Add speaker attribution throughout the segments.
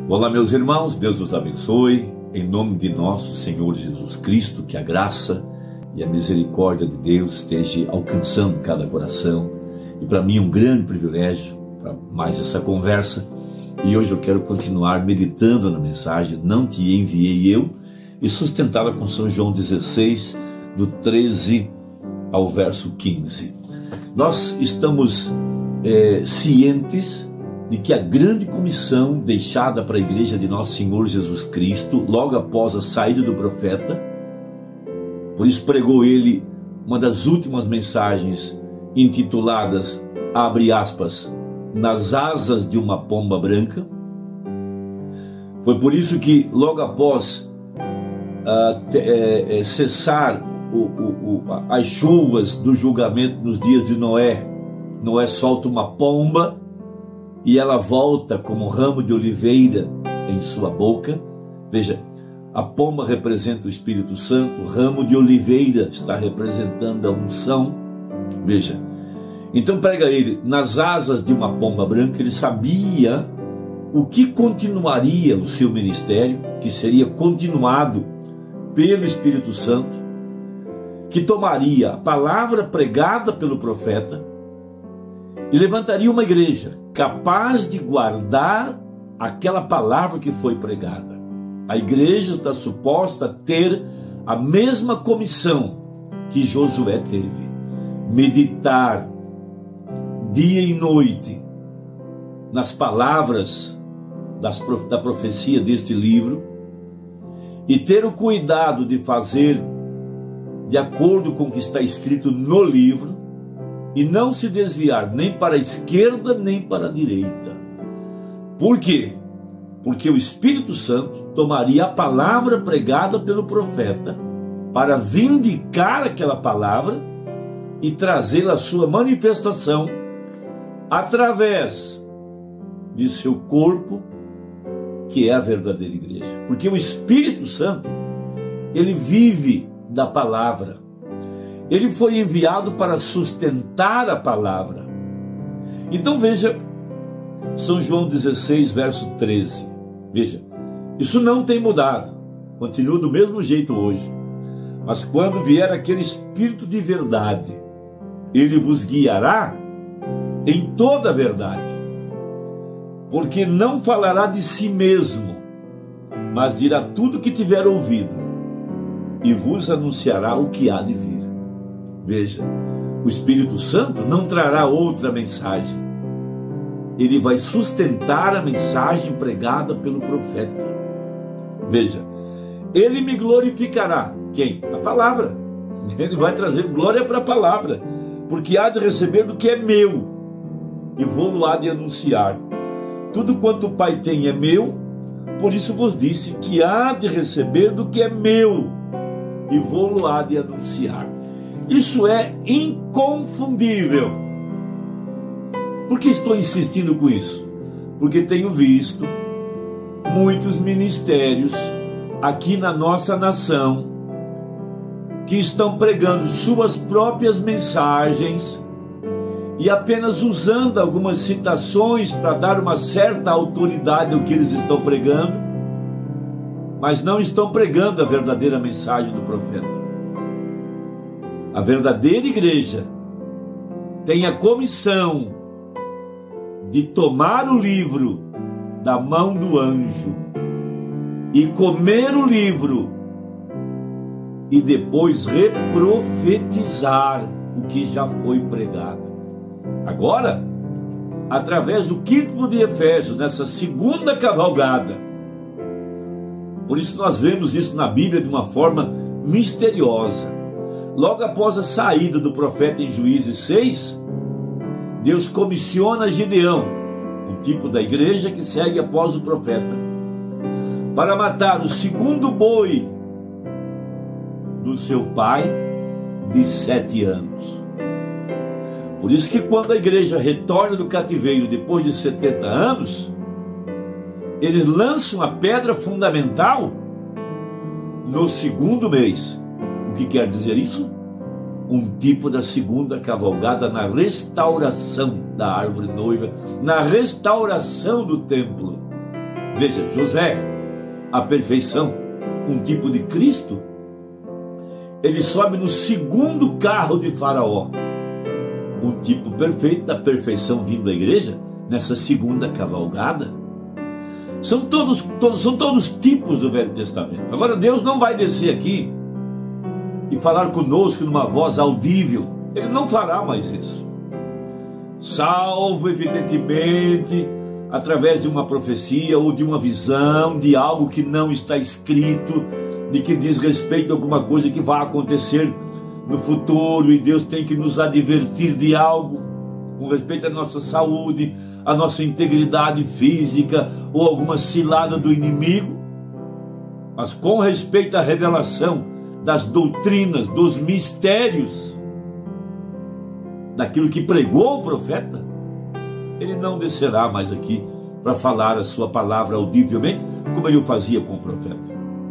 Speaker 1: Olá, meus irmãos, Deus os abençoe, em nome de nosso Senhor Jesus Cristo, que a graça e a misericórdia de Deus esteja alcançando cada coração. E para mim é um grande privilégio para mais essa conversa. E hoje eu quero continuar meditando na mensagem Não Te Enviei Eu, e sustentada com São João 16, do 13 ao verso 15. Nós estamos cientes de que a grande comissão deixada para a igreja de nosso Senhor Jesus Cristo, logo após a saída do profeta, por isso pregou ele uma das últimas mensagens intituladas, abre aspas, nas asas de uma pomba branca. Foi por isso que logo após cessar as chuvas do julgamento nos dias de Noé, Noé solta uma pomba e ela volta como ramo de oliveira em sua boca. Veja, a pomba representa o Espírito Santo, o ramo de oliveira está representando a unção. Veja, então prega ele, nas asas de uma pomba branca. Ele sabia o que continuaria o seu ministério, que seria continuado pelo Espírito Santo, que tomaria a palavra pregada pelo profeta e levantaria uma igreja capaz de guardar aquela palavra que foi pregada. A igreja está suposta a ter a mesma comissão que Josué teve: meditar dia e noite nas palavras da profecia deste livro e ter o cuidado de fazer de acordo com o que está escrito no livro, e não se desviar nem para a esquerda nem para a direita. Por quê? Porque o Espírito Santo tomaria a palavra pregada pelo profeta para vindicar aquela palavra e trazer a sua manifestação através de seu corpo, que é a verdadeira igreja. Porque o Espírito Santo, ele vive da palavra. Ele foi enviado para sustentar a palavra. Então veja, São João 16, verso 13. Veja, isso não tem mudado, continua do mesmo jeito hoje. Mas quando vier aquele Espírito de verdade, ele vos guiará em toda a verdade, porque não falará de si mesmo, mas dirá tudo o que tiver ouvido e vos anunciará o que há de vir. Veja, o Espírito Santo não trará outra mensagem. Ele vai sustentar a mensagem pregada pelo profeta. Veja, ele me glorificará. Quem? A palavra. Ele vai trazer glória para a palavra, porque há de receber do que é meu e vou-lo há de anunciar. Tudo quanto o Pai tem é meu, por isso vos disse que há de receber do que é meu e vou-lo há de anunciar. Isso é inconfundível. Por que estou insistindo com isso? Porque tenho visto muitos ministérios aqui na nossa nação que estão pregando suas próprias mensagens e apenas usando algumas citações para dar uma certa autoridade ao que eles estão pregando, mas não estão pregando a verdadeira mensagem do profeta. A verdadeira igreja tem a comissão de tomar o livro da mão do anjo e comer o livro e depois reprofetizar o que já foi pregado. Agora, através do quinto de Efésios, nessa segunda cavalgada, por isso nós vemos isso na Bíblia de uma forma misteriosa. Logo após a saída do profeta em Juízes 6, Deus comissiona Gideão, um tipo da igreja que segue após o profeta, para matar o segundo boi do seu pai de 7 anos. Por isso que quando a igreja retorna do cativeiro depois de 70 anos, eles lançam a pedra fundamental no segundo mês. O que quer dizer isso? Um tipo da segunda cavalgada na restauração da árvore noiva, na restauração do templo. Veja, José, a perfeição, um tipo de Cristo, ele sobe no segundo carro de Faraó, um tipo perfeito da perfeição vindo da igreja, nessa segunda cavalgada. São todos tipos do Velho Testamento. Agora, Deus não vai descer aqui e falar conosco numa voz audível. Ele não fará mais isso. Salvo, evidentemente, através de uma profecia ou de uma visão, de algo que não está escrito, de que diz respeito a alguma coisa que vai acontecer no futuro, e Deus tem que nos advertir de algo com respeito à nossa saúde, à nossa integridade física, ou alguma cilada do inimigo. Mas com respeito à revelação das doutrinas, dos mistérios, daquilo que pregou o profeta, ele não descerá mais aqui para falar a sua palavra audivelmente, como ele o fazia com o profeta.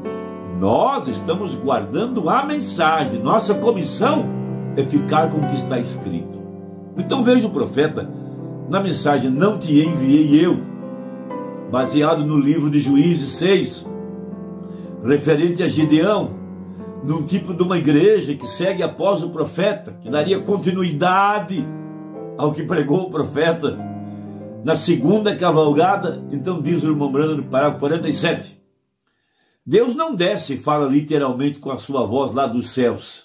Speaker 1: Nós estamos guardando a mensagem. Nossa comissão é ficar com o que está escrito. Então veja o profeta na mensagem: não te enviei eu, baseado no livro de Juízes 6, referente a Gideão, num tipo de uma igreja que segue após o profeta, que daria continuidade ao que pregou o profeta na segunda cavalgada. Então diz o irmão Brando no parágrafo 47, Deus não desce e fala literalmente com a sua voz lá dos céus.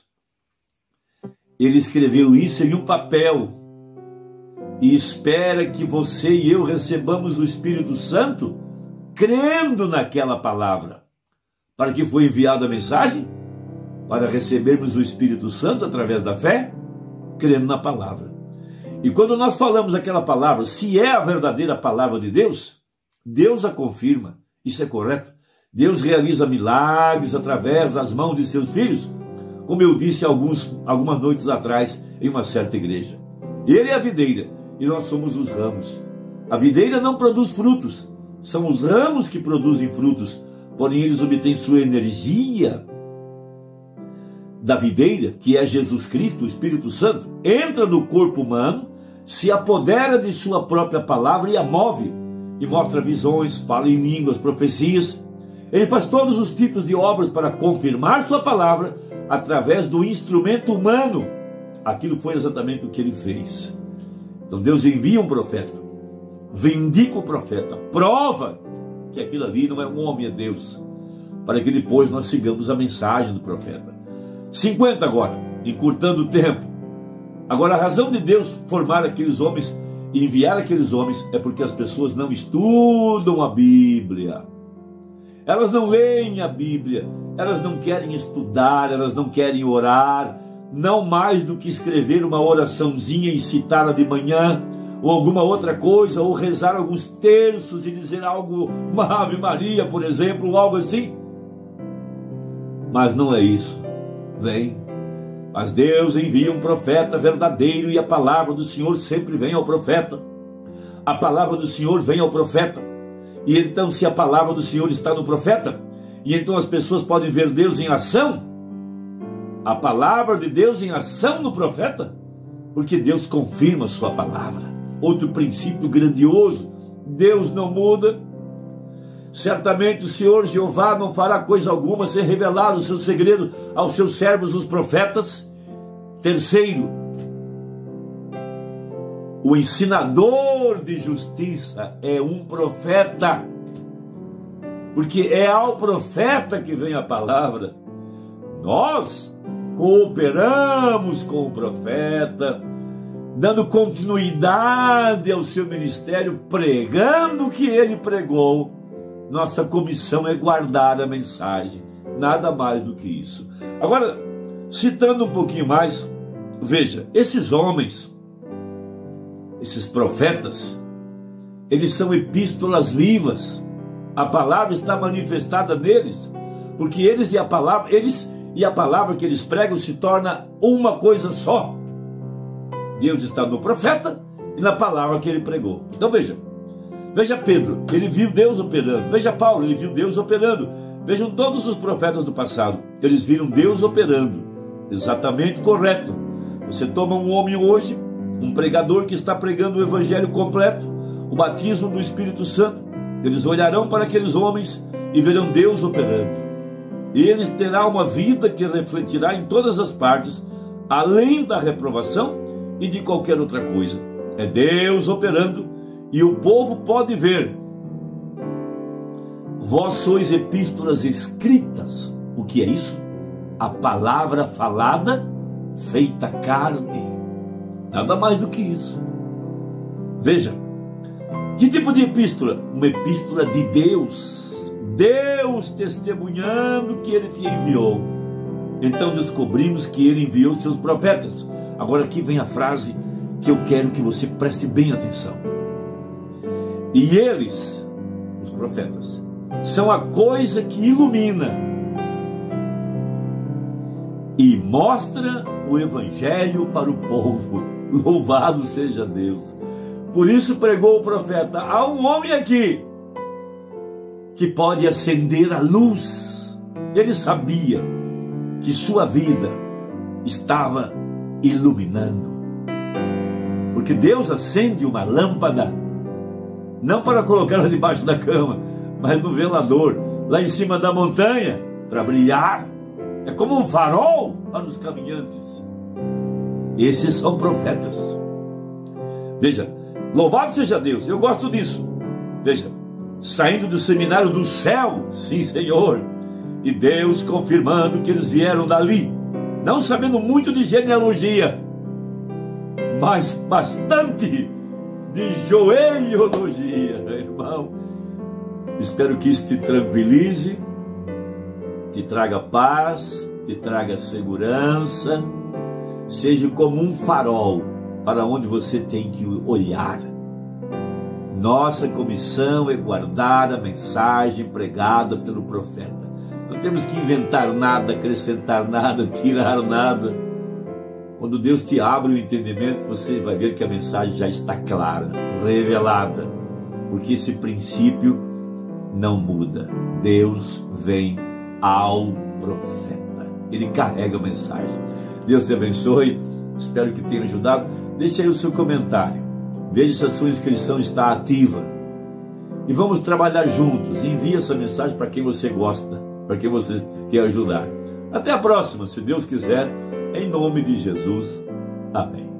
Speaker 1: Ele escreveu isso em um papel e espera que você e eu recebamos o Espírito Santo crendo naquela palavra. Para que foi enviada a mensagem? Para recebermos o Espírito Santo através da fé, crendo na palavra. E quando nós falamos aquela palavra, se é a verdadeira palavra de Deus, Deus a confirma. Isso é correto. Deus realiza milagres através das mãos de seus filhos, como eu disse algumas noites atrás em uma certa igreja. Ele é a videira e nós somos os ramos. A videira não produz frutos, são os ramos que produzem frutos, porém eles obtêm sua energia da videira, que é Jesus Cristo, o Espírito Santo, entra no corpo humano, se apodera de sua própria palavra e a move, e mostra visões, fala em línguas, profecias. Ele faz todos os tipos de obras para confirmar sua palavra através do instrumento humano. Aquilo foi exatamente o que ele fez. Então Deus envia um profeta, vindica o profeta, prova que aquilo ali não é um homem, é Deus, para que depois nós sigamos a mensagem do profeta. 50 agora, encurtando o tempo. Agora, a razão de Deus formar aqueles homens e enviar aqueles homens é porque as pessoas não estudam a Bíblia. Elas não leem a Bíblia, elas não querem estudar, elas não querem orar, não mais do que escrever uma oraçãozinha e citá-la de manhã, ou alguma outra coisa, ou rezar alguns terços e dizer algo, uma Ave Maria, por exemplo, ou algo assim. Mas não é isso. Vem. Mas Deus envia um profeta verdadeiro e a palavra do Senhor sempre vem ao profeta. A palavra do Senhor vem ao profeta. E então, se a palavra do Senhor está no profeta, e então as pessoas podem ver Deus em ação, a palavra de Deus em ação no profeta, porque Deus confirma a sua palavra. Outro princípio grandioso: Deus não muda. Certamente o Senhor Jeová não fará coisa alguma sem revelar o seu segredo aos seus servos, os profetas. Terceiro, o ensinador de justiça é um profeta, porque é ao profeta que vem a palavra. Nós cooperamos com o profeta, dando continuidade ao seu ministério, pregando o que ele pregou. Nossa comissão é guardar a mensagem, nada mais do que isso. Agora, citando um pouquinho mais, veja, esses homens, esses profetas, eles são epístolas vivas. A palavra está manifestada neles, porque eles e a palavra que eles pregam se torna uma coisa só. Deus está no profeta e na palavra que ele pregou. Então veja Pedro, ele viu Deus operando. Veja Paulo, ele viu Deus operando. Vejam todos os profetas do passado, eles viram Deus operando. Exatamente correto. Você toma um homem hoje, um pregador que está pregando o evangelho completo, o batismo do Espírito Santo, Eles olharão para aqueles homens e verão Deus operando. E eles terão uma vida que refletirá em todas as partes, além da reprovação e de qualquer outra coisa. É Deus operando e o povo pode ver. Vós sois epístolas escritas. O que é isso? A palavra falada, feita carne. Nada mais do que isso. Veja, que tipo de epístola? Uma epístola de Deus. Deus testemunhando que Ele te enviou. Então descobrimos que Ele enviou seus profetas. Agora aqui vem a frase que eu quero que você preste bem atenção. E eles, os profetas, são a coisa que ilumina e mostra o Evangelho para o povo. Louvado seja Deus. Por isso pregou o profeta: há um homem aqui que pode acender a luz. Ele sabia que sua vida estava iluminando. Porque Deus acende uma lâmpada, não para colocá-la debaixo da cama, mas no velador, lá em cima da montanha, para brilhar. É como um farol para os caminhantes. Esses são profetas. Veja, louvado seja Deus, eu gosto disso. Veja, saindo do seminário do céu, sim Senhor, e Deus confirmando que eles vieram dali, não sabendo muito de genealogia, mas bastante de joelhologia, irmão. Espero que isso te tranquilize, te traga paz, te traga segurança, seja como um farol para onde você tem que olhar. Nossa comissão é guardar a mensagem pregada pelo profeta. Não temos que inventar nada, acrescentar nada, tirar nada. Quando Deus te abre o entendimento, você vai ver que a mensagem já está clara, revelada, porque esse princípio não muda. Deus vem ao profeta, ele carrega a mensagem. Deus te abençoe, espero que tenha ajudado. Deixe aí o seu comentário, veja se a sua inscrição está ativa e vamos trabalhar juntos. Envie essa mensagem para quem você gosta, para quem você quer ajudar. Até a próxima, se Deus quiser, em nome de Jesus, amém.